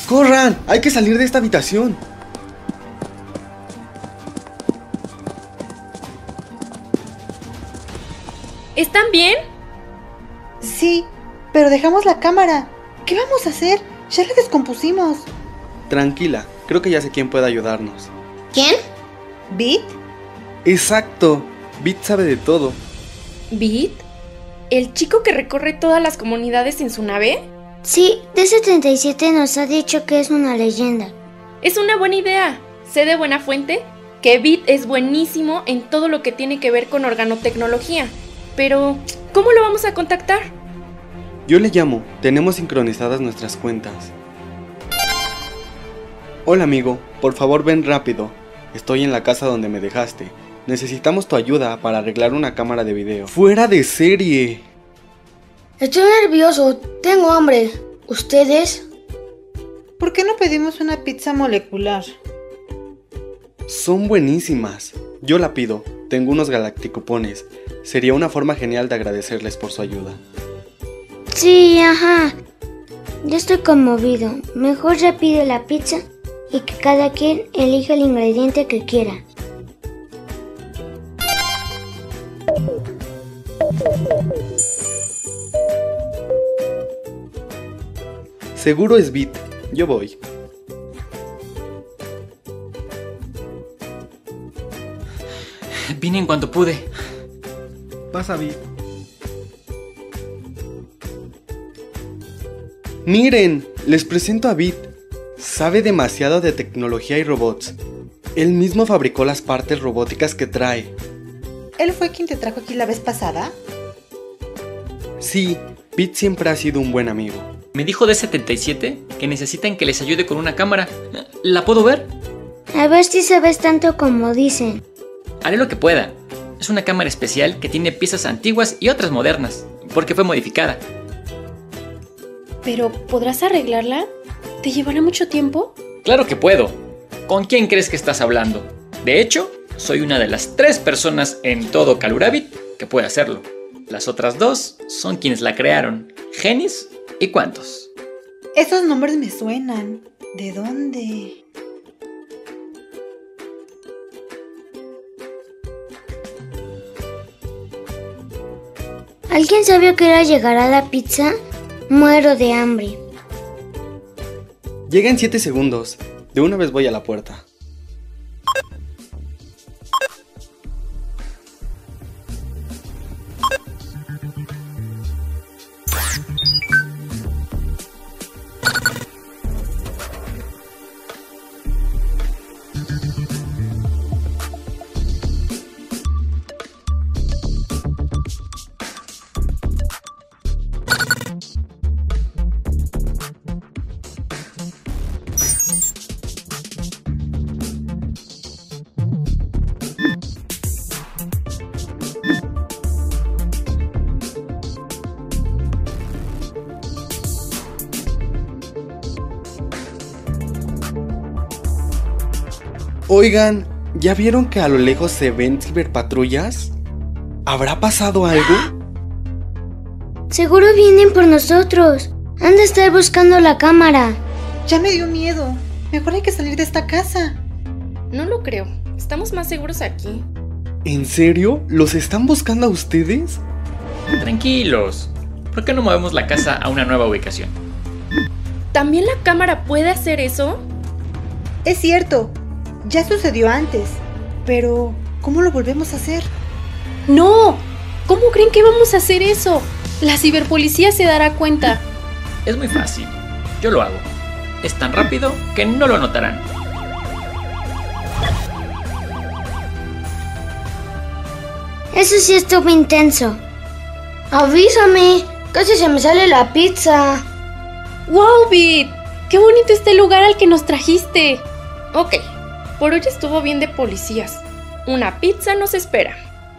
¡Corran! ¡Hay que salir de esta habitación! ¿Están bien? Sí, pero dejamos la cámara. ¿Qué vamos a hacer? Ya la descompusimos. Tranquila, creo que ya sé quién puede ayudarnos. ¿Quién? ¿Bit? ¡Exacto! Bit sabe de todo. ¿Bit? ¿El chico que recorre todas las comunidades en su nave? Sí, D77 nos ha dicho que es una leyenda. Es una buena idea. Sé de buena fuente que Bit es buenísimo en todo lo que tiene que ver con organotecnología. Pero, ¿cómo lo vamos a contactar? Yo le llamo, tenemos sincronizadas nuestras cuentas. Hola amigo, por favor ven rápido. Estoy en la casa donde me dejaste. Necesitamos tu ayuda para arreglar una cámara de video. ¡Fuera de serie! Estoy nervioso, tengo hambre. ¿Ustedes? ¿Por qué no pedimos una pizza molecular? Son buenísimas. Yo la pido. Tengo unos galacticupones. Sería una forma genial de agradecerles por su ayuda. Sí, ajá. Yo estoy conmovido. Mejor ya pide la pizza y que cada quien elija el ingrediente que quiera. Seguro es Bit. Yo voy. Vine en cuanto pude. Pasa, Bit. Miren, les presento a Bit. Sabe demasiado de tecnología y robots. Él mismo fabricó las partes robóticas que trae. ¿Él fue quien te trajo aquí la vez pasada? Sí, Bit siempre ha sido un buen amigo. Me dijo D77 que necesitan que les ayude con una cámara. ¿La puedo ver? A ver si sabes tanto como dicen. Haré lo que pueda. Es una cámara especial que tiene piezas antiguas y otras modernas, porque fue modificada. ¿Pero podrás arreglarla? ¿Te llevará mucho tiempo? Claro que puedo. ¿Con quién crees que estás hablando? De hecho, soy una de las 3 personas en todo Calurabit que puede hacerlo. Las otras 2 son quienes la crearon, Genis y Quantos. Esos nombres me suenan. ¿De dónde? ¿Alguien sabe a qué hora llegará la pizza? Muero de hambre. Llega en 7 segundos. De una vez voy a la puerta. Oigan, ¿ya vieron que a lo lejos se ven ciberpatrullas? ¿Habrá pasado algo? Seguro vienen por nosotros. Han de estar buscando la cámara. Ya me dio miedo. Mejor hay que salir de esta casa. No lo creo. Estamos más seguros aquí. ¿En serio? ¿Los están buscando a ustedes? Tranquilos. ¿Por qué no movemos la casa a una nueva ubicación? ¿También la cámara puede hacer eso? Es cierto. Ya sucedió antes. Pero, ¿cómo lo volvemos a hacer? ¡No! ¿Cómo creen que vamos a hacer eso? La ciberpolicía se dará cuenta. Es muy fácil. Yo lo hago. Es tan rápido que no lo notarán. Eso sí estuvo intenso. ¡Avísame! Casi se me sale la pizza. ¡Wow, Bit! ¡Qué bonito este lugar al que nos trajiste! Ok, por hoy estuvo bien de policías. Una pizza nos espera.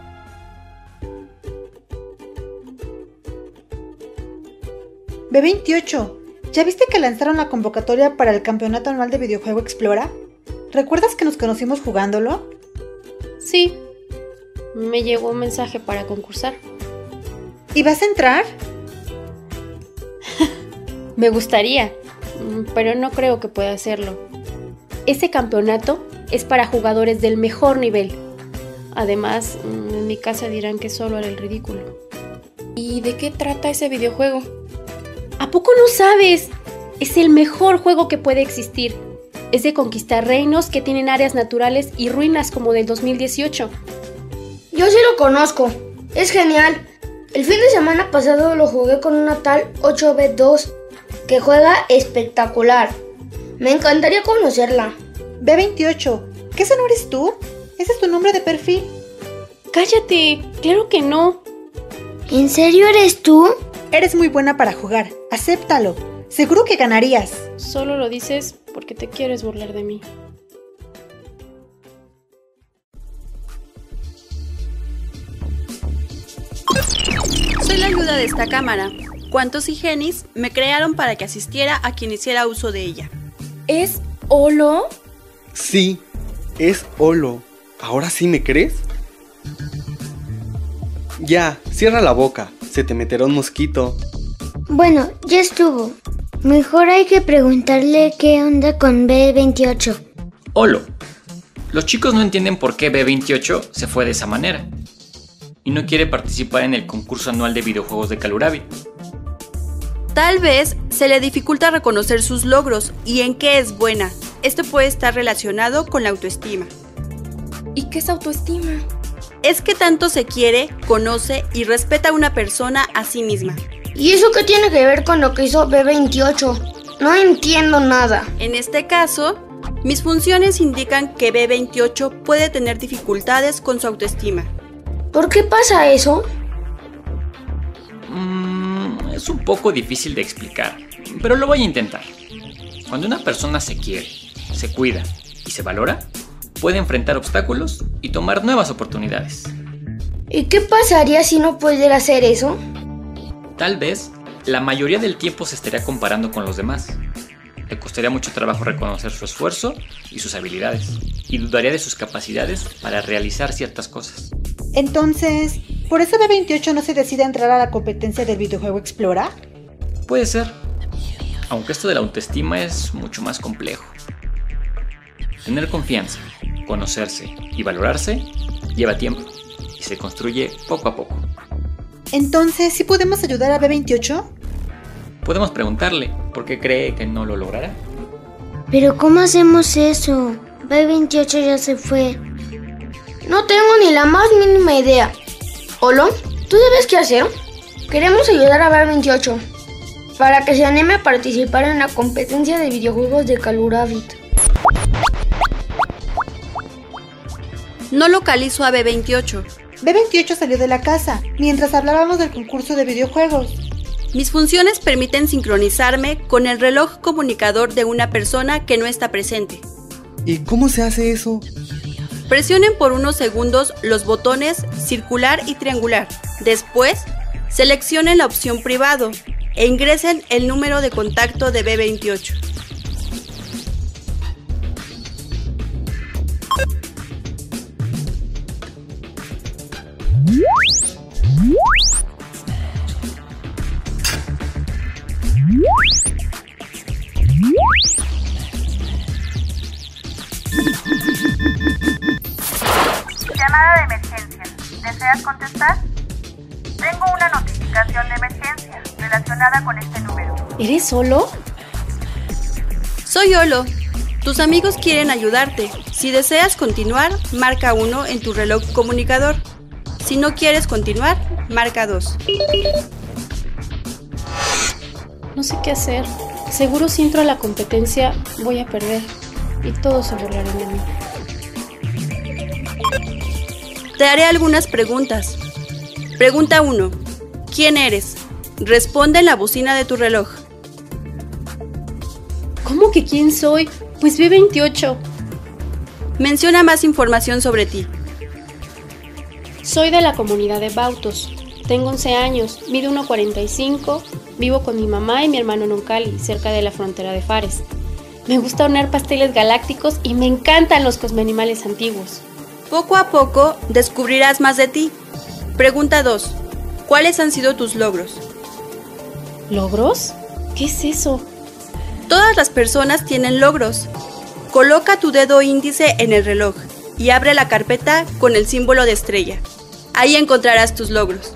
B28, ¿ya viste que lanzaron la convocatoria para el campeonato anual de videojuego Explora? ¿Recuerdas que nos conocimos jugándolo? Sí, me llegó un mensaje para concursar. ¿Y vas a entrar? Me gustaría. pero no creo que pueda hacerlo. Ese campeonato es para jugadores del mejor nivel. Además, en mi casa dirán que solo haré el ridículo. ¿Y de qué trata ese videojuego? ¿A poco no sabes? Es el mejor juego que puede existir. Es de conquistar reinos que tienen áreas naturales y ruinas como del 2018. Yo sí lo conozco. Es genial. El fin de semana pasado lo jugué con una tal 8B2 que juega espectacular. Me encantaría conocerla. B28, ¿qué ese no eres tú? Ese es tu nombre de perfil. ¡Cállate! ¡Claro que no! ¿En serio eres tú? Eres muy buena para jugar, acéptalo. Seguro que ganarías. Solo lo dices porque te quieres burlar de mí. Soy la ayuda de esta cámara. Quantos y Genis me crearon para que asistiera a quien hiciera uso de ella. ¿Es Olo? Sí, es Olo. ¿Ahora sí me crees? Ya, cierra la boca. Se te meterá un mosquito. Bueno, ya estuvo. Mejor hay que preguntarle qué onda con B28. Olo. Los chicos no entienden por qué B28 se fue de esa manera y no quiere participar en el concurso anual de videojuegos de Kaluravit. Tal vez se le dificulta reconocer sus logros y en qué es buena. Esto puede estar relacionado con la autoestima. ¿Y qué es autoestima? Es que tanto se quiere, conoce y respeta a una persona a sí misma. ¿Y eso qué tiene que ver con lo que hizo B28? No entiendo nada. En este caso, mis funciones indican que B28 puede tener dificultades con su autoestima. ¿Por qué pasa eso? Es un poco difícil de explicar, pero lo voy a intentar. Cuando una persona se quiere, se cuida y se valora, puede enfrentar obstáculos y tomar nuevas oportunidades. ¿Y qué pasaría si no pudiera hacer eso? Tal vez la mayoría del tiempo se estaría comparando con los demás. Le costaría mucho trabajo reconocer su esfuerzo y sus habilidades, y dudaría de sus capacidades para realizar ciertas cosas. Entonces, ¿por eso B28 no se decide a entrar a la competencia del videojuego Explora? Puede ser, aunque esto de la autoestima es mucho más complejo. Tener confianza, conocerse y valorarse lleva tiempo y se construye poco a poco. Entonces, ¿sí podemos ayudar a B28? Podemos preguntarle por qué cree que no lo logrará. ¿Pero cómo hacemos eso? B28 ya se fue. No tengo ni la más mínima idea. Olo, ¿tú sabes qué hacer? Queremos ayudar a B28 para que se anime a participar en la competencia de videojuegos de Kaluravit. No localizo a B28. B28 salió de la casa mientras hablábamos del concurso de videojuegos. Mis funciones permiten sincronizarme con el reloj comunicador de una persona que no está presente. ¿Y cómo se hace eso? Presionen por unos segundos los botones circular y triangular. Después, seleccionen la opción privado e ingresen el número de contacto de B28. Llamada de emergencia. ¿Deseas contestar? Tengo una notificación de emergencia relacionada con este número. ¿Eres solo? Soy Olo. Tus amigos quieren ayudarte. Si deseas continuar, marca 1 en tu reloj comunicador. Si no quieres continuar, marca 2. No sé qué hacer. Seguro si entro a la competencia voy a perder y todos se burlarán de mí. Te haré algunas preguntas. Pregunta 1. ¿Quién eres? Responde en la bocina de tu reloj. ¿Cómo que quién soy? Pues B28. Menciona más información sobre ti. Soy de la comunidad de Bautos. Tengo 11 años, mido 1,45, vivo con mi mamá y mi hermano en Uncali, cerca de la frontera de Fares. Me gusta hornear pasteles galácticos y me encantan los cosmeanimales antiguos. Poco a poco descubrirás más de ti. Pregunta 2. ¿Cuáles han sido tus logros? ¿Logros? ¿Qué es eso? Todas las personas tienen logros. Coloca tu dedo índice en el reloj y abre la carpeta con el símbolo de estrella. Ahí encontrarás tus logros.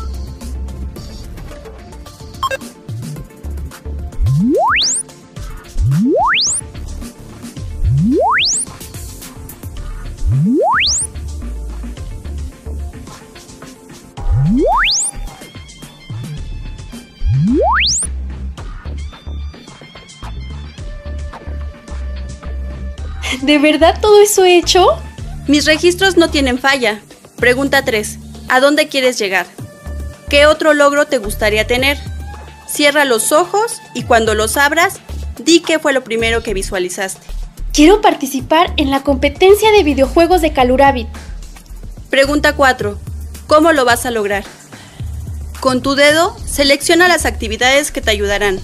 ¿De verdad todo eso he hecho? Mis registros no tienen falla. Pregunta 3. ¿A dónde quieres llegar? ¿Qué otro logro te gustaría tener? Cierra los ojos y cuando los abras, di qué fue lo primero que visualizaste. Quiero participar en la competencia de videojuegos de Caluravit. Pregunta 4. ¿Cómo lo vas a lograr? Con tu dedo, selecciona las actividades que te ayudarán.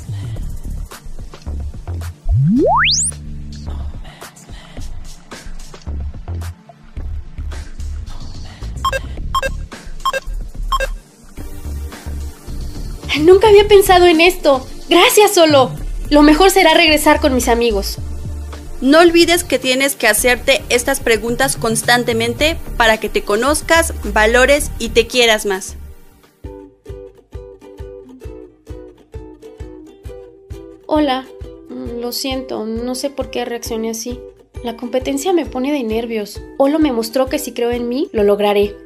Nunca había pensado en esto. Gracias, Solo. Lo mejor será regresar con mis amigos. No olvides que tienes que hacerte estas preguntas constantemente para que te conozcas, valores y te quieras más. Hola. Lo siento, no sé por qué reaccioné así. La competencia me pone de nervios. Olo me mostró que si creo en mí, lo lograré.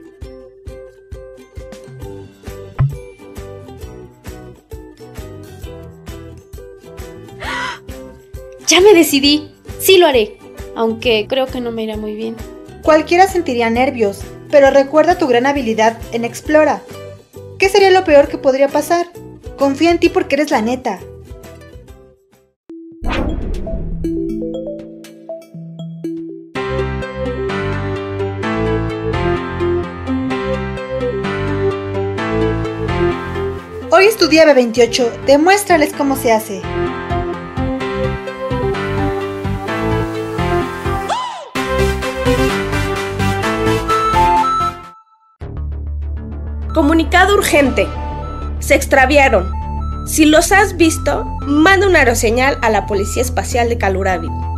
Ya me decidí, sí lo haré, aunque creo que no me irá muy bien. Cualquiera sentiría nervios, pero recuerda tu gran habilidad en Explora. ¿Qué sería lo peor que podría pasar? Confía en ti porque eres la neta. Hoy es tu día B28, demuéstrales cómo se hace. Comunicado urgente. Se extraviaron. Si los has visto, manda una aeroseñal a la Policía Espacial de Caluravit.